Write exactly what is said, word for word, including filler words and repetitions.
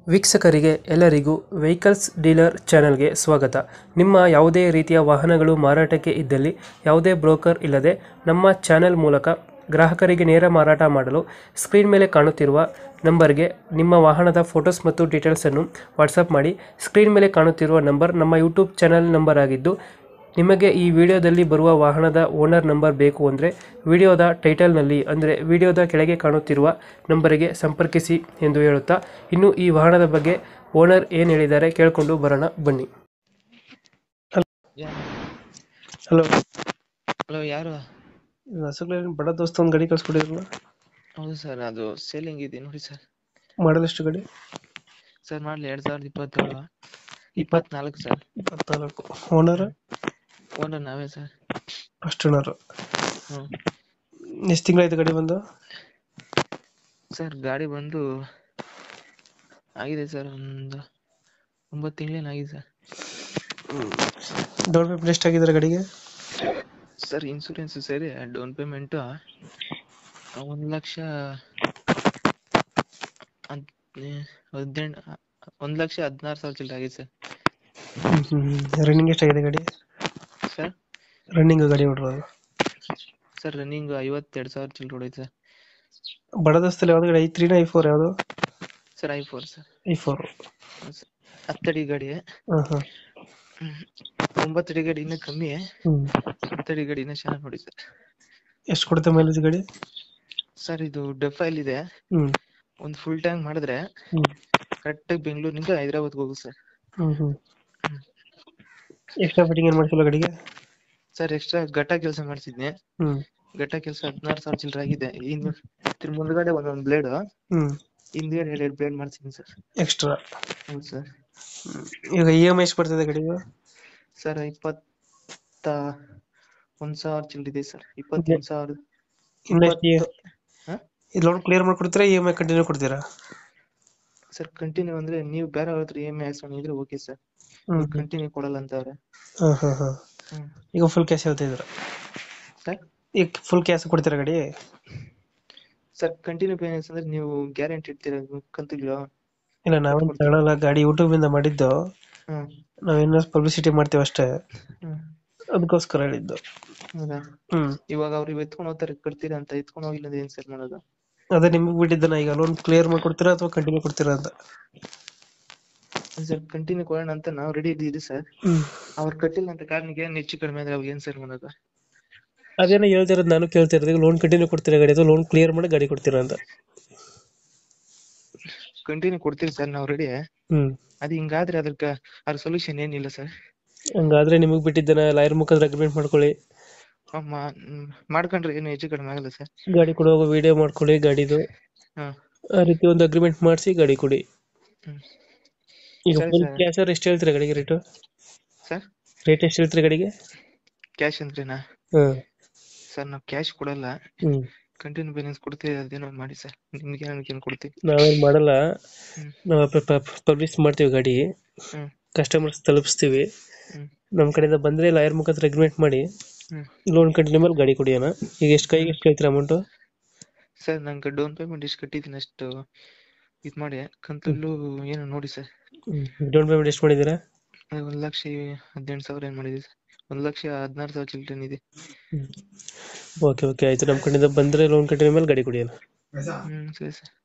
ವೀಕ್ಷಕರಿಗೆ ಎಲ್ಲರಿಗೂ vehicles dealer ಚಾನೆಲ್ಗೆ ಸ್ವಾಗತ. ನಿಮ್ಮ ಯಾವುದೇ ರೀತಿಯ ವಾಹನಗಳು ಮಾರಾಟಕ್ಕೆ ಇದ್ದಲ್ಲಿ ಯಾವುದೇ ಬ್ರೋಕರ್ ಇಲ್ಲದೆ ನಮ್ಮ ಚಾನೆಲ್ ಮೂಲಕ ಗ್ರಾಹಕರಿಗೆ ನೇರ ಮಾರಾಟ ಮಾಡಲು ಸ್ಕ್ರೀನ್ ಮೇಲೆ ಕಾಣುತ್ತಿರುವ ನಂಬರ್ಗೆ ನಿಮ್ಮ ವಾಹನದ ಫೋಟೋಸ್ ಮತ್ತು ಡೀಟೇಲ್ಸನ್ನು ವಾಟ್ಸಪ್ ಮಾಡಿ. ಸ್ಕ್ರೀನ್ ಮೇಲೆ ಕಾಣುತ್ತಿರುವ ನಂಬರ್ ನಮ್ಮ ಯೂಟ್ಯೂಬ್ ಚಾನೆಲ್ ನಂಬರ್ ಆಗಿದ್ದು, ನಿಮಗೆ ಈ ವಿಡಿಯೋದಲ್ಲಿ ಬರುವ ವಾಹನದ ಓನರ್ ನಂಬರ್ ಬೇಕು ಅಂದರೆ ವಿಡಿಯೋದ ಟೈಟಲ್ನಲ್ಲಿ ಅಂದರೆ ವಿಡಿಯೋದ ಕೆಳಗೆ ಕಾಣುತ್ತಿರುವ ನಂಬರಿಗೆ ಸಂಪರ್ಕಿಸಿ ಎಂದು ಹೇಳುತ್ತಾ, ಇನ್ನು ಈ ವಾಹನದ ಬಗ್ಗೆ ಓನರ್ ಏನು ಹೇಳಿದ್ದಾರೆ ಕೇಳಿಕೊಂಡು ಬರೋಣ ಬನ್ನಿ. ಹಲೋ ಹಲೋ, ಯಾರು? ಹಸುಗಳ ಬಡ ದೋಸ್ತ ಒಂದು ಗಾಡಿ ಕಳ್ಸ್ಕೊಡಿದ್ರಲ್ಲ. ಹೌದು ಸರ್, ಅದು ಸೇಲಿಂಗ್ ಇದೆ ನೋಡಿ ಸರ್. ಮಾಡಲ್ ಎಷ್ಟು ಗಾಡಿ? ಸರ್ ಮಾಡಲಿ ಎರಡ್ ಸಾವಿರದ ಇಪ್ಪತ್ತೇಳು ಇಪ್ಪತ್ನಾಲ್ಕು ಸರ್. ಇಪ್ಪತ್ನಾಲ್ಕು. ಓನರ್? ಓನರ್ ನಾವೇ ಸರ್. First owner. ಹ್ಮ್ ಎಷ್ಟು ತಿಂಗಳಾಯ್ತು ಗಾಡಿ ಬಂದು? ಸರ್ ಗಾಡಿ ಬಂದು ಆಗಿದೆ ಸರ್, ಒಂದು ಒಂಬತ್ತು ತಿಂಗಳೇನು ಆಗಿದೆ ಸರ್. ಡೌನ್ ಪೇಮೆಂಟ್ ಎಷ್ಟಾಗಿದ್ದಾರೆ ಗಾಡಿಗೆ? ಸರ್ ಇನ್ಸೂರೆನ್ಸ್ ಸೇರಿ ಡೌನ್ ಪೇಮೆಂಟು ಒಂದು ಲಕ್ಷ ಹದಿನೆಂಟು ಒಂದು ಲಕ್ಷ ಹದಿನಾರು ಸಾವಿರ ಚಿಲ್ಲರೆ ಆಗಿದೆ ಸರ್. ರನ್ನಿಂಗ್ ಎಷ್ಟಾಗಿದೆ ಗಾಡಿ? ಸರ್ ರನ್ನಿಂಗ್ ಗಾಡಿ ಹೊಡ್ರೋದು? ಸರ್ ರನ್ನಿಂಗ್ ಐವತ್ತೆರಡು ಸಾವಿರ ಚಿಲ್ಲರೆ ಹೊಡೈತೆ ಸರ್. ಬಡ ದೋಸ್ತಲ್ಲಿ ಯಾವ್ದು ಗಾಡಿ? ಐ ತ್ರೀನ ಐ ಫೋರ್ ಯಾವುದು? Sir I four sir. I four. ಹತ್ತಡಿ ಗಾಡಿ. ಹಾಂ ಹಾಂ. ಒಂಬತ್ತಡಿ ಗಾಡಿ ಇನ್ನೂ ಕಮ್ಮಿ, ಹ್ಞೂ. ಹತ್ತಡಿ ಗಾಡಿ ಇನ್ನೂ ಚೆನ್ನಾಗಿ ನೋಡಿ ಸರ್. ಎಷ್ಟು ಕೊಡುತ್ತೆ ಮೈಲೇಜ್ ಗಾಡಿ? ಸರ್ ಇದು ಡೆಫೈಲ್ ಇದೆ. ಹ್ಞೂ ಒಂದು ಫುಲ್ ಟ್ಯಾಂಕ್ ಮಾಡಿದ್ರೆ ಹ್ಞೂ ಕರೆಕ್ಟಾಗಿ ಬೆಂಗಳೂರಿನಿಂದ ಹೈದರಾಬಾದ್ಗೆ ಹೋಗುತ್ತೆ ಸರ್. ಹ್ಞೂ ಹ್ಞೂ. ಎಕ್ಸ್ಟ್ರಾ ಫಿಟ್ಟಿಂಗ್ ಏನು ಮಾಡಿಸಿಲ್ಲ ಗಾಡಿಗೆ? ಸರ್ ಎಕ್ಸ್ಟ್ರಾ ಘಟ್ಟ ಕೆಲಸ ಮಾಡಿಸಿದ್ನಿ. ಹ್ಞೂ ಘಟ್ಟ ಕೆಲಸ ಹದಿನಾರು ಸಾವಿರ ಚಿಲ್ಲರೆ ಆಗಿದೆ. ಇನ್ನು ಇದ್ರ ಮುಂದ್ಗಡೆ ಒಂದೊಂದು ಬ್ಲೇಡ್, ಹ್ಞೂ ಹಿಂದ್ಗಡೆ ಎರಡು ಎರಡು ಬ್ಲೇಡ್ ಮಾಡಿಸಿದ್ದೀನಿ ಸರ್. ಎಕ್ಸ್ಟ್ರಾ? ಹೌದು ಸರ್. ಈಗ ಇ ಎಮ್ ಐ ಎಷ್ಟು ಬರ್ತದೆ ಗಾಡಿಗೆ? ಸರ್ ಇಪ್ಪತ್ತ ಒಂದು ಸಾವಿರ ಚಿಲ್ಲರೆ ಇದೆ ಸರ್. ಇಪ್ಪತ್ತೊಂದು ಸಾವಿರದ ಇನ್ನೆಷ್ಟು ಇಪ್ಪತ್ತು. ಹಾಂ ಲೋನ್ ಕ್ಲಿಯರ್ ಮಾಡ್ಕೊಡ್ತೀರಾ, ಇ ಎಮ್ ಐ ಕಂಟಿನ್ಯೂ ಕೊಡ್ತೀರಾ? ಸರ್ ಕಂಟಿನ್ಯೂ ಅಂದ್ರೆ ನೀವು ಬೇರೆ ಅವ್ರ ಹತ್ರ ಇ ಎಮ್ ಐ ಹಾಕ್ಸ್ಕೊಂಡಿದ್ರೆ ಓಕೆ ಸರ್. ಹ್ಞೂ ಕಂಟಿನ್ಯೂ ಕೊಡಲ್ಲ ಅಂತ ಅವ್ರೆ. ಹಾಂ ಹಾಂ ಹಾಂ. ಹ್ಮ್ ಈಗ ಫುಲ್ ಕ್ಯಾಶ್ ಹೇಳ್ತಾ ಇದ್ದೀರಾ? ಸರ್ ಈಗ ಫುಲ್ ಕ್ಯಾಶ್ ಕೊಡ್ತೀರಾ ಗಾಡಿ? ಸರ್ ಕಂಟಿನ್ಯೂ ಫೈನಾನ್ಸ್ ಅಂದ್ರೆ ನೀವು ಗ್ಯಾರಂಟಿ ಇಡ್ತೀರಾ ಕಂತುಗಳು? ಇಲ್ಲ, ನಾವೇನು ತಗೊಳಲ್ಲ ಗಾಡಿ, ಯೂಟ್ಯೂಬಿಂದ ಮಾಡಿದ್ದು. ಹ್ಮ್ ನಾವೇನು ಪಬ್ಲಿಸಿಟಿ ಮಾಡ್ತೀವಿ ಅಷ್ಟೇ, ಹ್ಮ್ ಅದಕ್ಕೋಸ್ಕರ ಹೇಳಿದ್ದು. ಹೌದಾ? ಹ್ಮ್ ಇವಾಗ ಅವ್ರು ಎತ್ಕೊಂಡು ಹೋಗ್ತಾರೆ, ಕಟ್ತೀರಾ ಅಂತ. ಎತ್ಕೊಂಡು ಹೋಗಿಲ್ಲ ಅಂದ್ರೆ ಏನ್ ಸರ್ ಮಾಡೋದು? ಅದೇ ನಿಮ್ಗೆ ಬಿಟ್ಟಿದ್ದಾನ. ಈಗ ಲೋನ್ ಕ್ಲಿಯರ್ ಮಾಡ್ಕೊಡ್ತೀರಾ ಅಥವಾ ಕಂಟಿನ್ಯೂ ಕೊಡ್ತೀರಾ ಅಂತ? ಸರ್ ಕಂಟಿನ್ಯೂ ಕೊಡೋಣ ಅಂತ ನಾವು ರೆಡಿ ಇದ್ದೀವಿ ಸರ್. ಹ್ಮ್ ಅವ್ರು ಕಟ್ಟಿಲ್ಲ ಅಂತ ಕಾರಣಕ್ಕೆ ಏನ್ ಹೆಚ್ಚು ಕಡಿಮೆ ಆದ್ರೆ ಅವಾಗ ಏನ್ ಸರ್ ಮಾಡೋದು? ಅದೇನೋ ಹೇಳ್ತಿರೋದು, ನಾನು ಕೇಳ್ತಿರೋದು. ಈಗ ಲೋನ್ ಕಂಟಿನ್ಯೂ ಕೊಡ್ತೀರಾ ಗಾಡಿ ಅಥವಾ ಲೋನ್ ಕ್ಲಿಯರ್ ಮಾಡಿ ಗಾಡಿ ಕೊಡ್ತೀರಾ ಅಂತ? ಕಂಟಿನ್ಯೂ ಕೊಡ್ತೀವಿ ಸರ್ ನಾವು ರೆಡಿ. ಹ್ಮ್ ಅದು ಹಿಂಗಾದ್ರೆ ಅದಕ್ಕೆ ಅದ್ರ ಸೊಲ್ಯೂಷನ್ ಏನಿಲ್ಲ ಸರ್. ಹಂಗಾದ್ರೆ ನಿಮಗ್ ಬಿಟ್ಟಿದ್ದಾನ, ಲಾಯರ್ ಮುಖಾಂತರ ಅಗ್ರಿಮೆಂಟ್ ಮಾಡ್ಕೊಳ್ಳಿ. ಮಾಡ್ಕೊಂಡ್ರೆ ಏನು ಹೆಚ್ಚು ಕಡಿಮೆ ಆಗಲ್ಲ ಸರ್. ಗಾಡಿ ಕೊಡುವಾಗ ವಿಡಿಯೋ ಮಾಡ್ಕೊಳ್ಳಿ ಗಾಡಿದು. ಹಾ ಆ ರೀತಿ ಒಂದು ಅಗ್ರಿಮೆಂಟ್ ಮಾಡಿಸಿ ಗಾಡಿ ಕೊಡಿ. ಹ್ಮ್ ಈಗ ಸರಿ ಫುಲ್ ಸರ್. ಕ್ಯಾಶ್ ಎಷ್ಟು ಹೇಳ್ತೀರಾ ಗಾಡಿಗೆ ರೇಟು? ಸರ್ ರೇಟ್ ಎಷ್ಟು ಹೇಳ್ತೀರಾ ಗಾಡಿಗೆ? ಕ್ಯಾಶ್ ಅಂದ್ರೇನಾ? ಹ್ಮ್ ಸರ್ ನಾವು ಕ್ಯಾಶ್ ಕೊಡಲ್ಲ, ಹ್ಮ್ ಕಂಟಿನ್ಯೂ ಬ್ಯಾಲೆನ್ಸ್ ಕೊಡ್ತೀವಿ. ಅದೇನೋ ಮಾಡಿ ಸರ್, ನಿಮ್ಗೆ ಏನಕ್ಕೆ ಕೊಡ್ತೀವಿ. ನಾವೇನ್ ಮಾಡಲ್ಲ, ಹ್ಮ್ ನಾವು ಪಬ್ಲಿಷ್ ಮಾಡ್ತೀವಿ ಗಾಡಿ, ಹ್ಮ್ ಕಸ್ಟಮರ್ಸ್ ತಲುಪಿಸ್ತೀವಿ. ಹ್ಮ್ ನಮ್ ಕಡೆಯಿಂದ ಬಂದ್ರೆ ಲಾಯರ್ ಮುಖಾಂತರ ಅಗ್ರಿಮೆಂಟ್ ಮಾಡಿ ಹ್ಮ್ ಲೋನ್ ಕಂಟಿನ್ಯೂ ಮೇಲೆ ಗಾಡಿ ಕೊಡಿಯೋಣ. ಈಗ ಎಷ್ಟು ಕೈಗೆ ಎಷ್ಟು ಕೇಳ್ತೀರಾ ಅಮೌಂಟು? ಸರ್ ನಂಗೆ ಡೌನ್ ಪೇಮೆಂಟ್ ಎಷ್ಟು ಕಟ್ಟಿದ್ದೀನಿ ಅಷ್ಟು ಇದು ಮಾಡಿ, ಕಂತಲ್ಲೂ ಏನೋ ನೋಡಿ ಸರ್. ಡೌನ್ ಪೇಮೆಂಟ್ ಎಷ್ಟು ಮಾಡಿದ್ದೀರಾ? ಒಂದ್ ಲಕ್ಷ ಹದಿನೆಂಟು ಸಾವಿರ ಏನ್ ಮಾಡಿದ್ವಿ ಸರ್. ಒಂದ್ ಲಕ್ಷ ಹದಿನಾರು ಸಾವಿರ ಚಿಲ್ಡ್ರನ್ ಇದೆ. ಓಕೆ ಓಕೆ ಆಯ್ತು. ನಮ್ಮ ಕಡೆಯಿಂದ ಬಂದ್ರೆ ಲೋನ್ ಕಂಟಿನ್ಯೂ ಮೇಲೆ ಗಾಡಿ ಕೊಡಿಯೋಣ. ಹ್ಮ್ ಸರಿ ಸರ್.